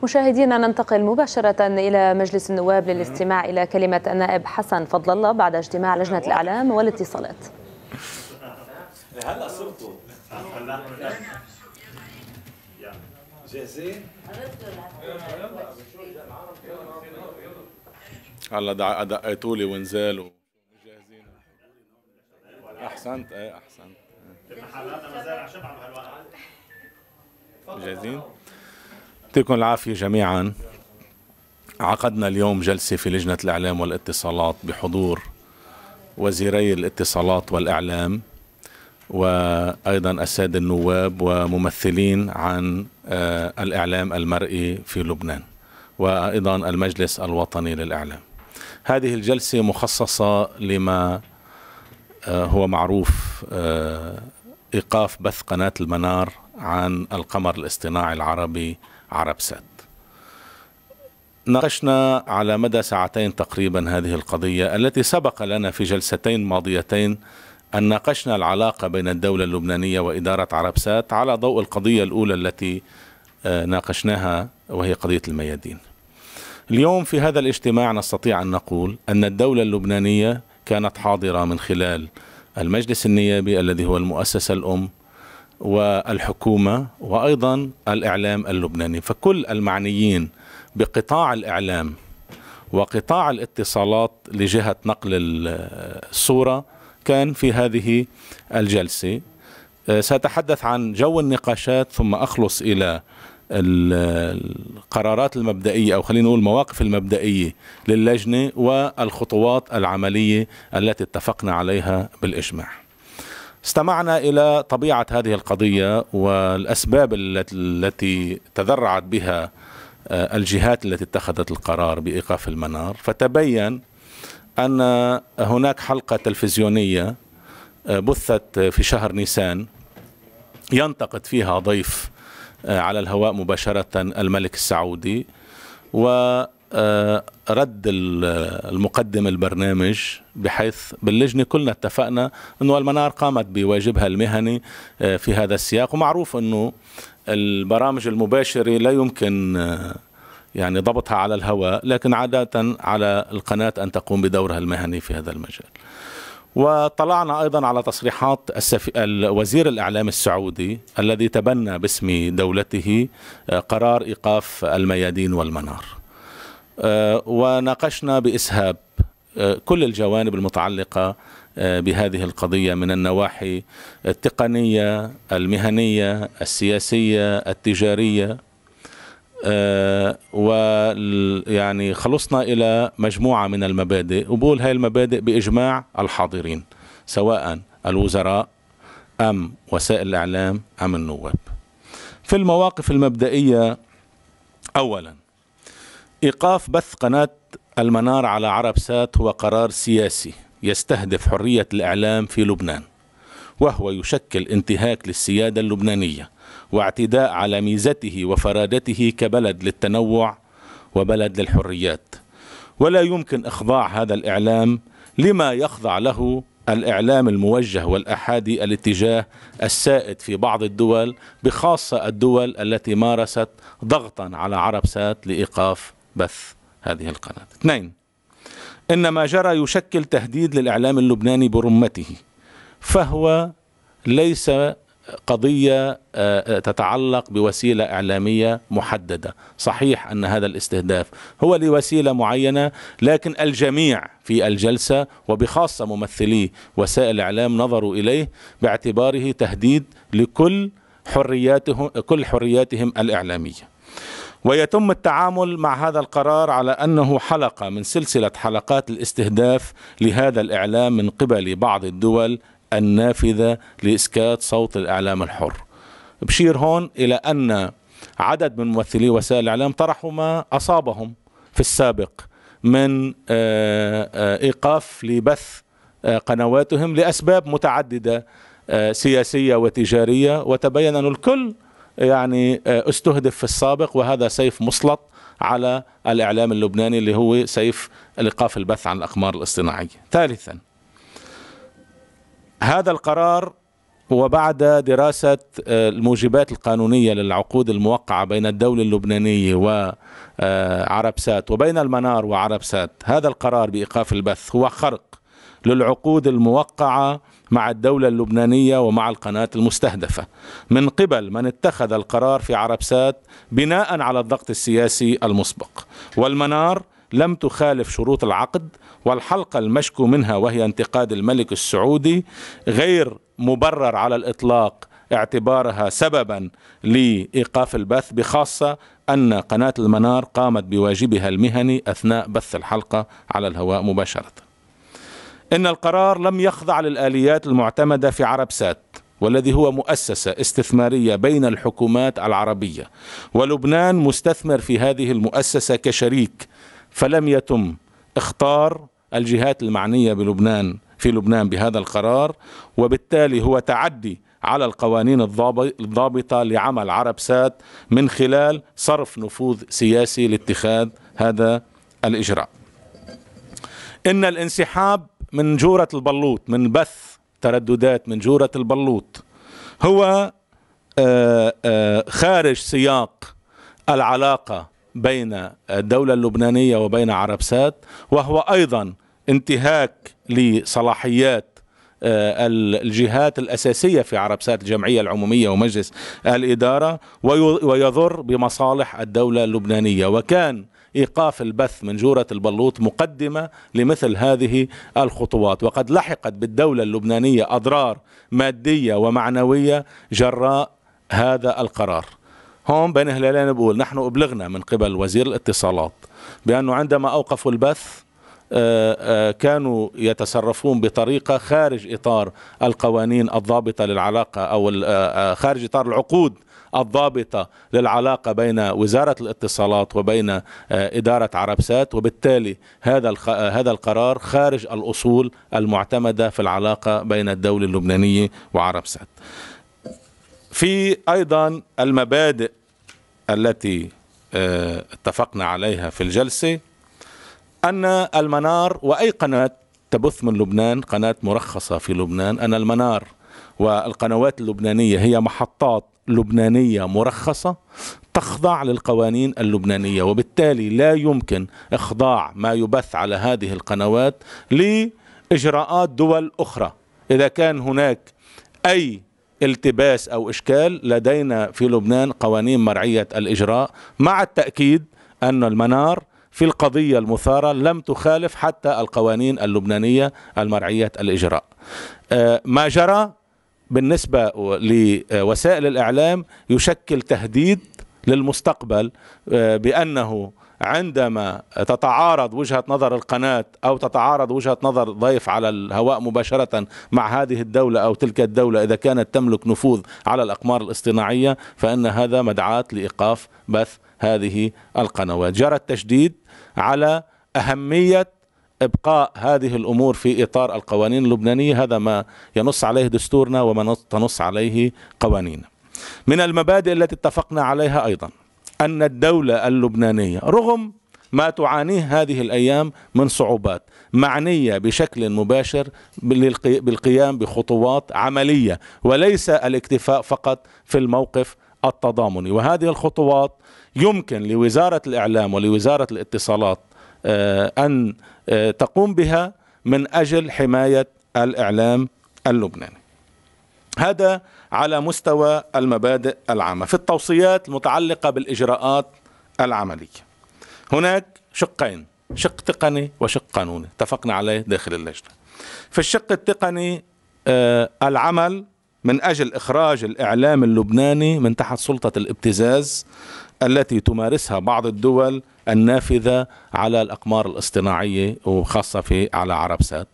مشاهدينا ننتقل مباشرة إلى مجلس النواب للاستماع إلى كلمة النائب حسن فضل الله بعد اجتماع لجنة الإعلام والاتصالات. هلا صرتوا جاهزين؟ هلا دقيتوا لي ونزال وجاهزين. احسنت احسنت. جاهزين؟ يعطيكم العافية جميعا. عقدنا اليوم جلسة في لجنة الإعلام والاتصالات بحضور وزيري الاتصالات والإعلام وأيضا السادة النواب وممثلين عن الإعلام المرئي في لبنان وأيضا المجلس الوطني للإعلام. هذه الجلسة مخصصة لما هو معروف إيقاف بث قناة المنار عن القمر الاصطناعي العربي عربسات. ناقشنا على مدى ساعتين تقريبا هذه القضية التي سبق لنا في جلستين ماضيتين أن ناقشنا العلاقة بين الدولة اللبنانية وإدارة عربسات على ضوء القضية الأولى التي ناقشناها وهي قضية الميادين. اليوم في هذا الاجتماع نستطيع أن نقول أن الدولة اللبنانية كانت حاضرة من خلال المجلس النيابي الذي هو المؤسسة الأم والحكومة وأيضا الإعلام اللبناني، فكل المعنيين بقطاع الإعلام وقطاع الاتصالات لجهة نقل الصورة كان في هذه الجلسة. سأتحدث عن جو النقاشات ثم أخلص إلى القرارات المبدئية أو خلينا نقول المواقف المبدئية للجنة والخطوات العملية التي اتفقنا عليها بالإجماع. استمعنا إلى طبيعة هذه القضية والأسباب التي تذرعت بها الجهات التي اتخذت القرار بإيقاف المنار، فتبين أن هناك حلقة تلفزيونية بثت في شهر نيسان ينتقد فيها ضيف على الهواء مباشرة الملك السعودي، ورد المقدم البرنامج بحيث باللجنة كلنا اتفقنا أنه المنار قامت بواجبها المهني في هذا السياق، ومعروف أنه البرامج المباشرة لا يمكن يعني ضبطها على الهواء، لكن عادة على القناة أن تقوم بدورها المهني في هذا المجال. وطلعنا أيضا على تصريحات وزير الإعلام السعودي الذي تبنى باسم دولته قرار إيقاف الميادين والمنار، وناقشنا بإسهاب كل الجوانب المتعلقة بهذه القضية من النواحي التقنية المهنية السياسية التجارية، ويعني خلصنا إلى مجموعة من المبادئ، وبقول هاي المبادئ بإجماع الحاضرين سواء الوزراء أم وسائل الإعلام أم النواب. في المواقف المبدئية، أولا إيقاف بث قناة المنار على عربسات هو قرار سياسي يستهدف حرية الإعلام في لبنان، وهو يشكل انتهاك للسيادة اللبنانية واعتداء على ميزته وفرادته كبلد للتنوع وبلد للحريات، ولا يمكن إخضاع هذا الإعلام لما يخضع له الإعلام الموجه والأحادي الاتجاه السائد في بعض الدول، بخاصة الدول التي مارست ضغطا على عربسات لإيقاف بث هذه القناة. اثنين، إن ما جرى يشكل تهديد للإعلام اللبناني برمته، فهو ليس قضية تتعلق بوسيلة إعلامية محددة. صحيح أن هذا الاستهداف هو لوسيلة معينة، لكن الجميع في الجلسة وبخاصة ممثلي وسائل الإعلام نظروا إليه باعتباره تهديد لكل حرياتهم الإعلامية. ويتم التعامل مع هذا القرار على أنه حلقة من سلسلة حلقات الاستهداف لهذا الإعلام من قبل بعض الدول النافذة لإسكات صوت الإعلام الحر. بشير هون إلى أن عدد من ممثلي وسائل الإعلام طرحوا ما أصابهم في السابق من إيقاف لبث قنواتهم لأسباب متعددة سياسية وتجارية، وتبين أن الكل يعني استهدف في السابق، وهذا سيف مسلط على الإعلام اللبناني اللي هو سيف إيقاف البث عن الأقمار الاصطناعية. ثالثا، هذا القرار وبعد دراسة الموجبات القانونية للعقود الموقعة بين الدولة اللبنانية وعربسات وبين المنار وعربسات، هذا القرار بإيقاف البث هو خرق للعقود الموقعة مع الدولة اللبنانية ومع القناة المستهدفة من قبل من اتخذ القرار في عربسات بناء على الضغط السياسي المسبق. والمنار لم تخالف شروط العقد، والحلقة المشكو منها وهي انتقاد الملك السعودي غير مبرر على الإطلاق اعتبارها سببا لإيقاف البث، بخاصة أن قناة المنار قامت بواجبها المهني أثناء بث الحلقة على الهواء مباشرة. إن القرار لم يخضع للآليات المعتمدة في عربسات، والذي هو مؤسسة استثمارية بين الحكومات العربية، ولبنان مستثمر في هذه المؤسسة كشريك، فلم يتم اختار الجهات المعنية في لبنان بهذا القرار، وبالتالي هو تعدي على القوانين الضابطة لعمل عربسات من خلال صرف نفوذ سياسي لاتخاذ هذا الإجراء. إن الانسحاب من جورة البلوط، من بث ترددات من جورة البلوط، هو خارج سياق العلاقة بين الدولة اللبنانية وبين عربسات، وهو أيضا انتهاك لصلاحيات الجهات الأساسية في عربسات، الجمعية العمومية ومجلس الإدارة، ويضر بمصالح الدولة اللبنانية. وكان إيقاف البث من جورة البلوط مقدمة لمثل هذه الخطوات، وقد لحقت بالدولة اللبنانية أضرار مادية ومعنوية جراء هذا القرار. هون بين هلالين بقول نحن أبلغنا من قبل وزير الاتصالات بأنه عندما أوقفوا البث كانوا يتصرفون بطريقة خارج إطار القوانين الضابطة للعلاقة، أو خارج إطار العقود الضابطة للعلاقة بين وزارة الاتصالات وبين إدارة عربسات، وبالتالي هذا القرار خارج الأصول المعتمدة في العلاقة بين الدولة اللبنانية وعربسات. في أيضا المبادئ التي اتفقنا عليها في الجلسة، أن المنار وأي قناة تبث من لبنان، قناة مرخصة في لبنان، أن المنار والقنوات اللبنانية هي محطات لبنانية مرخصة تخضع للقوانين اللبنانية، وبالتالي لا يمكن إخضاع ما يبث على هذه القنوات لإجراءات دول أخرى. إذا كان هناك أي التباس أو إشكال، لدينا في لبنان قوانين مرعية الإجراء، مع التأكيد أن المنار في القضية المثارة لم تخالف حتى القوانين اللبنانية المرعية الإجراء. ما جرى بالنسبة لوسائل الإعلام يشكل تهديد للمستقبل، بأنه عندما تتعارض وجهة نظر القناة أو تتعارض وجهة نظر ضيف على الهواء مباشرة مع هذه الدولة أو تلك الدولة إذا كانت تملك نفوذ على الأقمار الاصطناعية، فإن هذا مدعاة لإيقاف بث هذه القنوات. جرى التشديد على أهمية إبقاء هذه الأمور في إطار القوانين اللبنانية، هذا ما ينص عليه دستورنا وما تنص عليه قوانيننا. من المبادئ التي اتفقنا عليها أيضا أن الدولة اللبنانية رغم ما تعانيه هذه الأيام من صعوبات، معنية بشكل مباشر بالقيام بخطوات عملية، وليس الاكتفاء فقط في الموقف التضامني. وهذه الخطوات يمكن لوزارة الإعلام ولوزارة الاتصالات أن تقوم بها من أجل حماية الإعلام اللبناني. هذا على مستوى المبادئ العامة. في التوصيات المتعلقة بالإجراءات العملية هناك شقين، شق تقني وشق قانوني اتفقنا عليه داخل اللجنة. في الشق التقني العمل من أجل إخراج الإعلام اللبناني من تحت سلطة الابتزاز التي تمارسها بعض الدول النافذة على الأقمار الاصطناعية وخاصة على عربسات.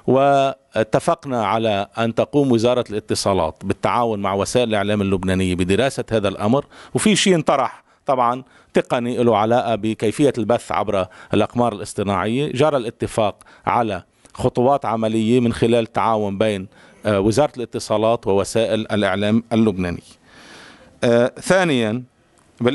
واتفقنا على أن تقوم وزارة الاتصالات بالتعاون مع وسائل الإعلام اللبنانية بدراسة هذا الأمر، وفي شيء انطرح طبعا تقني له علاقة بكيفية البث عبر الأقمار الاصطناعية. جرى الاتفاق على خطوات عملية من خلال التعاون بين وزارة الاتصالات ووسائل الإعلام اللبناني. ثانيا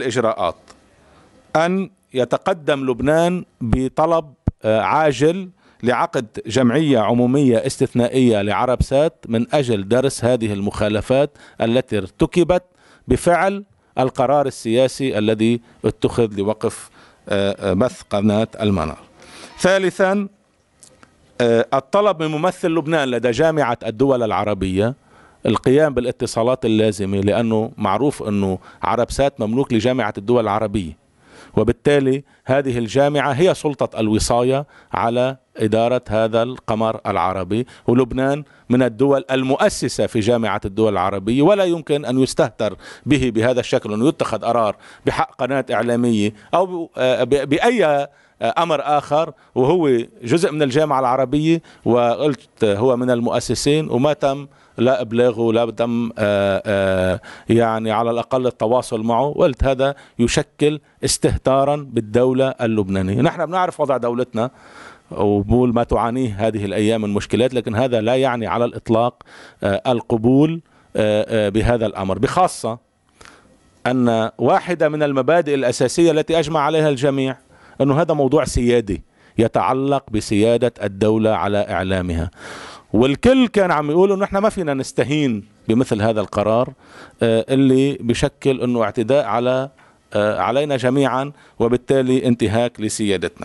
بالإجراءات، أن يتقدم لبنان بطلب عاجل لعقد جمعية عمومية استثنائية لعربسات من أجل درس هذه المخالفات التي ارتكبت بفعل القرار السياسي الذي اتخذ لوقف بث قناة المنار. ثالثا، الطلب من ممثل لبنان لدى جامعة الدول العربية القيام بالاتصالات اللازمة، لأنه معروف أنه عربسات مملوك لجامعة الدول العربية، وبالتالي هذه الجامعة هي سلطة الوصاية على إدارة هذا القمر العربي، ولبنان من الدول المؤسسة في جامعة الدول العربية، ولا يمكن أن يستهتر به بهذا الشكل، أن يتخذ قرار بحق قناة إعلامية أو بأي أمر آخر وهو جزء من الجامعة العربية، وقلت هو من المؤسسين، وما تم لا إبلاغه لا تم يعني على الأقل التواصل معه. قلت هذا يشكل استهتارا بالدولة اللبنانية. نحن بنعرف وضع دولتنا وبقول ما تعانيه هذه الأيام من مشكلات، لكن هذا لا يعني على الإطلاق القبول بهذا الأمر، بخاصة أن واحدة من المبادئ الأساسية التي أجمع عليها الجميع أنه هذا موضوع سيادي يتعلق بسيادة الدولة على إعلامها، والكل كان عم يقول انه احنا ما فينا نستهين بمثل هذا القرار اللي بشكل انه اعتداء علينا جميعا، وبالتالي انتهاك لسيادتنا.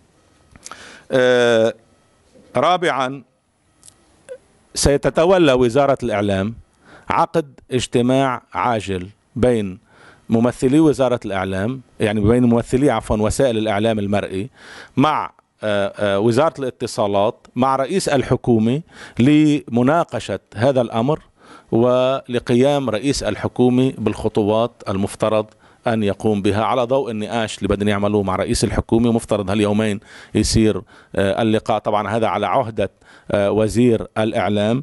رابعا، سيتتولى وزارة الإعلام عقد اجتماع عاجل بين ممثلي وزارة الإعلام، يعني بين ممثلي وسائل الإعلام المرئي مع وزارة الاتصالات مع رئيس الحكومة لمناقشة هذا الأمر، ولقيام رئيس الحكومة بالخطوات المفترض أن يقوم بها على ضوء النقاش اللي بدنا يعملوه مع رئيس الحكومة. مفترض هاليومين يصير اللقاء، طبعا هذا على عهدة وزير الإعلام.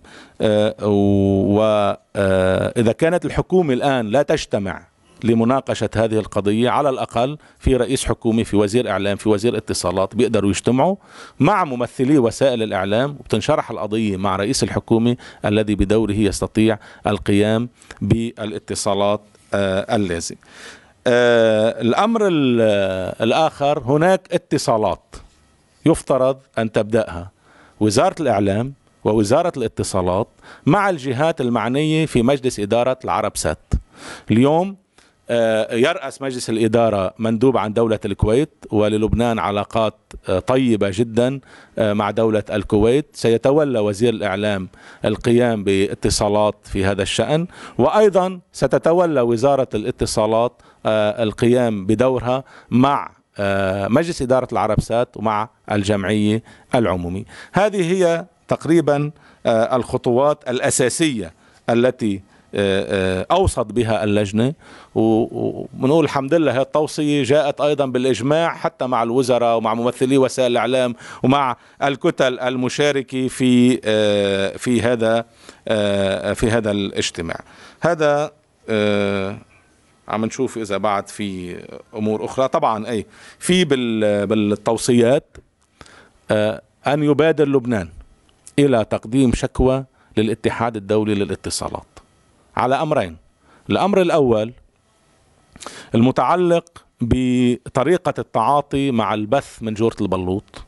وإذا كانت الحكومة الآن لا تجتمع لمناقشة هذه القضية، على الأقل في رئيس حكومة، في وزير إعلام، في وزير اتصالات، بيقدروا يجتمعوا مع ممثلي وسائل الإعلام، وبتنشرح القضية مع رئيس الحكومة الذي بدوره يستطيع القيام بالاتصالات اللازم. الأمر الآخر، هناك اتصالات يفترض أن تبدأها وزارة الإعلام ووزارة الاتصالات مع الجهات المعنية في مجلس إدارة العربسات. اليوم يرأس مجلس الإدارة مندوب عن دولة الكويت، وللبنان علاقات طيبة جدا مع دولة الكويت. سيتولى وزير الإعلام القيام باتصالات في هذا الشأن، وأيضا ستتولى وزارة الاتصالات القيام بدورها مع مجلس إدارة العربسات ومع الجمعية العمومية. هذه هي تقريبا الخطوات الأساسية التي أوصت بها اللجنة، وبنقول الحمد لله هذه التوصية جاءت أيضا بالإجماع حتى مع الوزراء ومع ممثلي وسائل الإعلام ومع الكتل المشاركة في هذا الاجتماع. هذا عم نشوف إذا بعد في أمور أخرى. طبعا في بالتوصيات أن يبادر لبنان إلى تقديم شكوى للاتحاد الدولي للاتصالات على أمرين. الأمر الأول المتعلق بطريقة التعاطي مع البث من جورة البلوط،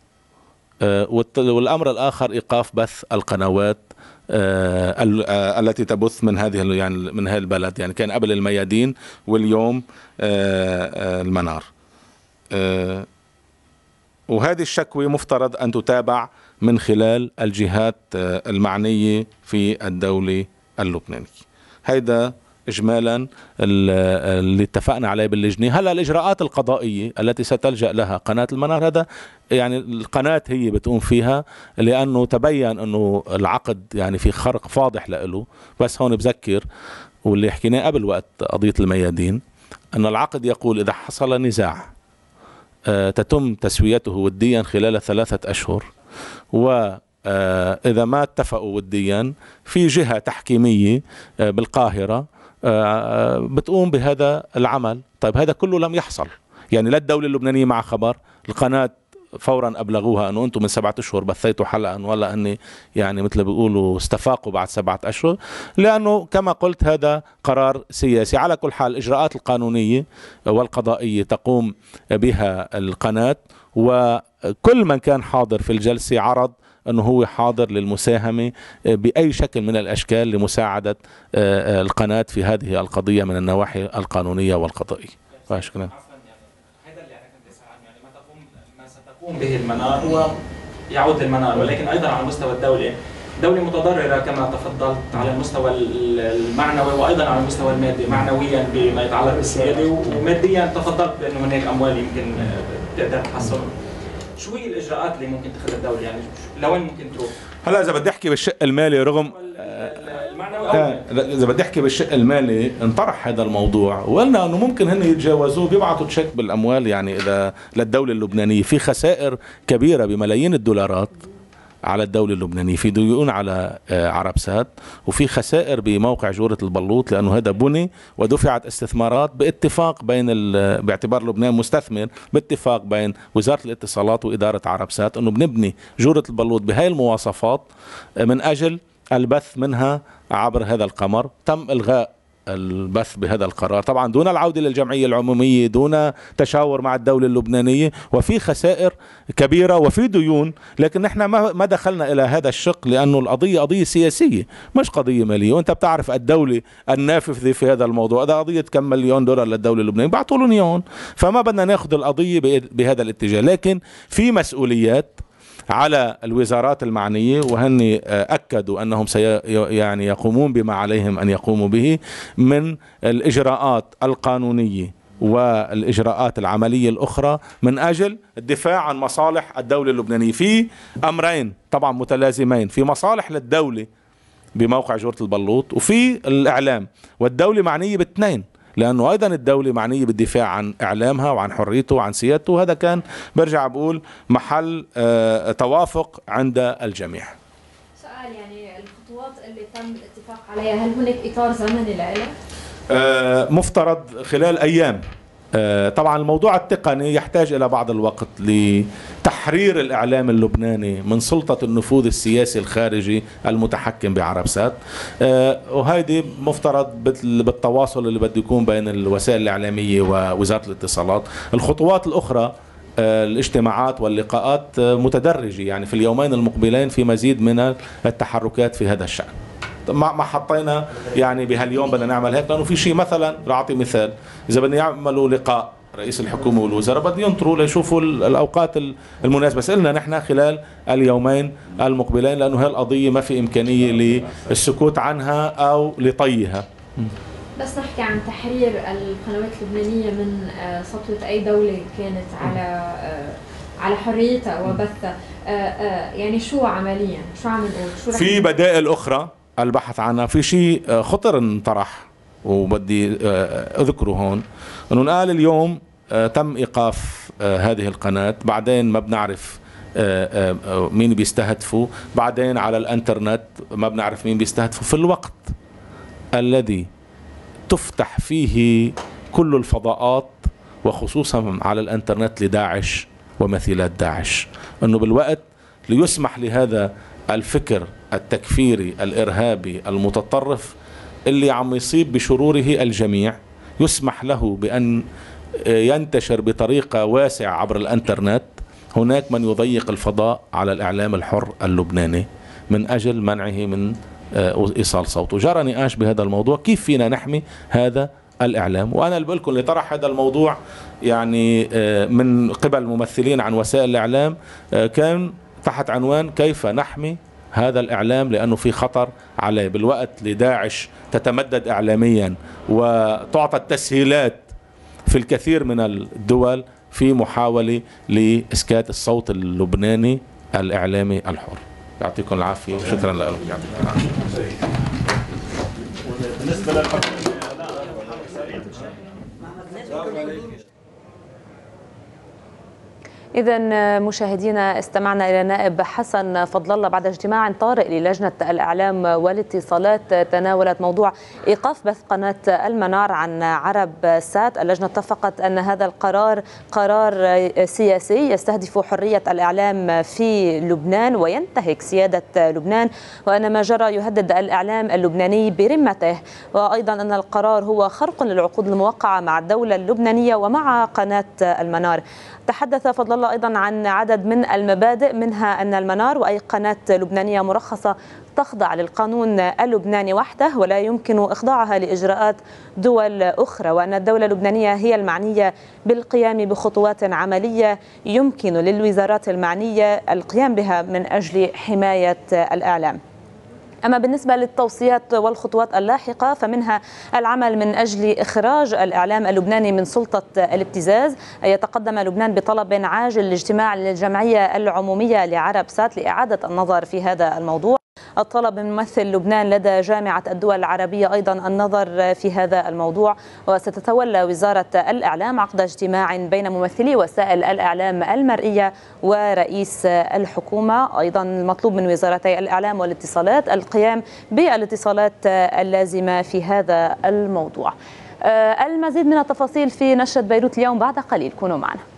والأمر الآخر إيقاف بث القنوات التي تبث من هذه البلد، يعني كان قبل الميادين واليوم المنار. وهذه الشكوى مفترض أن تتابع من خلال الجهات المعنية في الدولة اللبنانية. هيدا إجمالا اللي اتفقنا عليه باللجنة. هلا الإجراءات القضائية التي ستلجأ لها قناة المنار، هذا يعني القناة هي بتقوم فيها، لأنه تبين أنه العقد يعني في خرق فاضح له. بس هون بذكر، واللي حكيناه قبل وقت قضية الميادين، أن العقد يقول إذا حصل نزاع تتم تسويته وديا خلال 3 أشهر، وإذا ما اتفقوا وديا في جهة تحكيمية بالقاهرة بتقوم بهذا العمل. طيب هذا كله لم يحصل، يعني لا الدولة اللبنانية مع خبر، القناة فورا أبلغوها أنه أنتم من 7 أشهر بثيتوا حلقا، ولا أني يعني مثل بيقولوا استفاقوا بعد 7 أشهر، لأنه كما قلت هذا قرار سياسي. على كل حال الإجراءات القانونية والقضائية تقوم بها القناة، و كل من كان حاضر في الجلسة عرض أنه هو حاضر للمساهمة بأي شكل من الأشكال لمساعدة القناة في هذه القضية من النواحي القانونية والقضائية. شكرا. هذا اللي أنا كنت أسأل عنه، يعني ما ستقوم به المنار هو يعود للمنار، ولكن أيضا على المستوى الدولي دولة متضررة كما تفضلت على المستوى المعنوي وأيضا على المستوى المادي، معنويا بما يتعلق بالسيادة وماديا تفضلت بأنه هناك أموال يمكن تقدر تحصل. شو هي الإجراءات اللي ممكن تاخذها الدولة، يعني لوين ممكن تروح؟ هلا إذا بدي أحكي بالشق المالي رغم إذا بدي أحكي بالشق المالي انطرح هذا الموضوع وقلنا أنه ممكن هن يتجاوزوه بيبعتوا تشيك بالأموال يعني إذا للدولة اللبنانية. في خسائر كبيرة بملايين الدولارات على الدولة اللبنانية، في ديون على عربسات، وفي خسائر بموقع جورة البلوط لأنه هذا بني ودفعت استثمارات باتفاق بين باعتبار لبنان مستثمر، باتفاق بين وزارة الاتصالات وإدارة عربسات أنه بنبني جورة البلوط بهاي المواصفات من أجل البث منها عبر هذا القمر. تم إلغاء البث بهذا القرار طبعا دون العودة للجمعية العمومية، دون تشاور مع الدولة اللبنانية، وفي خسائر كبيرة وفي ديون. لكن نحن ما دخلنا إلى هذا الشق لأنه القضية قضية سياسية مش قضية مالية، وأنت بتعرف الدولة النافذة في هذا الموضوع. إذا قضية كم مليون دولار للدولة اللبنانية بعطوا لهم إياهم، فما بدنا ناخذ القضية بهذا الاتجاه. لكن في مسؤوليات على الوزارات المعنية وهن أكدوا أنهم يعني يقومون بما عليهم أن يقوموا به من الإجراءات القانونية والإجراءات العملية الأخرى من أجل الدفاع عن مصالح الدولة اللبنانية. في أمرين طبعا متلازمين، في مصالح للدولة بموقع جورة البلوط وفي الإعلام، والدولة معنية باثنين لأنه أيضا الدولة معنية بالدفاع عن إعلامها وعن حريته وعن سيادته، وهذا كان برجع بقول محل توافق عند الجميع. سؤال، يعني الخطوات اللي تم الاتفاق عليها هل هناك إطار زمني لها؟ مفترض خلال أيام. طبعا الموضوع التقني يحتاج إلى بعض الوقت لتحرير الإعلام اللبناني من سلطة النفوذ السياسي الخارجي المتحكم بعربسات، وهيدي مفترض بالتواصل اللي بده يكون بين الوسائل الإعلامية ووزارة الاتصالات. الخطوات الأخرى الاجتماعات واللقاءات متدرجة، يعني في اليومين المقبلين في مزيد من التحركات في هذا الشأن. ما حطينا يعني بهاليوم بدنا نعمل هيك، لانه في شيء مثلا رح اعطي مثال، اذا بدنا يعملوا لقاء رئيس الحكومه والوزراء بده ينطروا ليشوفوا الاوقات المناسبه، بس قلنا نحن خلال اليومين المقبلين لانه هي القضيه ما في امكانيه للسكوت عنها او لطيها. بس نحكي عن تحرير القنوات اللبنانيه من سطوه اي دوله كانت على حريتها وبثها، يعني شو عمليا شو عم نقول؟ في بدائل اخرى البحث عنها. في شيء خطر انطرح وبدي اذكره هون، انه قال اليوم تم ايقاف هذه القناة، بعدين ما بنعرف مين بيستهدفوا، بعدين على الانترنت ما بنعرف مين بيستهدفوا، في الوقت الذي تفتح فيه كل الفضاءات وخصوصا على الانترنت لداعش ومثيلات داعش، انه بالوقت ليسمح لهذا الفكر التكفيري الإرهابي المتطرف اللي عم يصيب بشروره الجميع، يسمح له بأن ينتشر بطريقة واسعة عبر الانترنت. هناك من يضيق الفضاء على الإعلام الحر اللبناني من أجل منعه من إيصال صوته. جرى نقاش بهذا الموضوع، كيف فينا نحمي هذا الإعلام. وأنا اللي بقول لكم اللي طرح هذا الموضوع يعني من قبل ممثلين عن وسائل الإعلام كان تحت عنوان كيف نحمي هذا الإعلام، لأنه في خطر عليه بالوقت لداعش تتمدد إعلاميا وتعطى التسهيلات في الكثير من الدول في محاولة لإسكات الصوت اللبناني الإعلامي الحر. يعطيكم العافية وشكرا لكم. يعطيكم العافية. بالنسبة إذا مشاهدينا استمعنا إلى نائب حسن فضل الله بعد اجتماع طارئ للجنة الإعلام والاتصالات تناولت موضوع إيقاف بث قناة المنار عن عرب سات. اللجنة اتفقت أن هذا القرار قرار سياسي يستهدف حرية الإعلام في لبنان وينتهك سيادة لبنان، وأن ما جرى يهدد الإعلام اللبناني برمته، وأيضا أن القرار هو خرق للعقود الموقعة مع الدولة اللبنانية ومع قناة المنار. تحدث فضل الله الله أيضا عن عدد من المبادئ، منها أن المنار وأي قناة لبنانية مرخصة تخضع للقانون اللبناني وحده ولا يمكن إخضاعها لإجراءات دول أخرى، وأن الدولة اللبنانية هي المعنية بالقيام بخطوات عملية يمكن للوزارات المعنية القيام بها من أجل حماية الإعلام. أما بالنسبة للتوصيات والخطوات اللاحقة فمنها العمل من أجل إخراج الإعلام اللبناني من سلطة الابتزاز. يتقدم لبنان بطلب عاجل لاجتماع للجمعية العمومية لعرب سات لإعادة النظر في هذا الموضوع. الطلب من ممثل لبنان لدى جامعة الدول العربية أيضا النظر في هذا الموضوع. وستتولى وزارة الإعلام عقد اجتماع بين ممثلي وسائل الإعلام المرئية ورئيس الحكومة. أيضا المطلوب من وزارتي الإعلام والاتصالات القيام بالاتصالات اللازمة في هذا الموضوع. المزيد من التفاصيل في نشرة بيروت اليوم بعد قليل، كونوا معنا.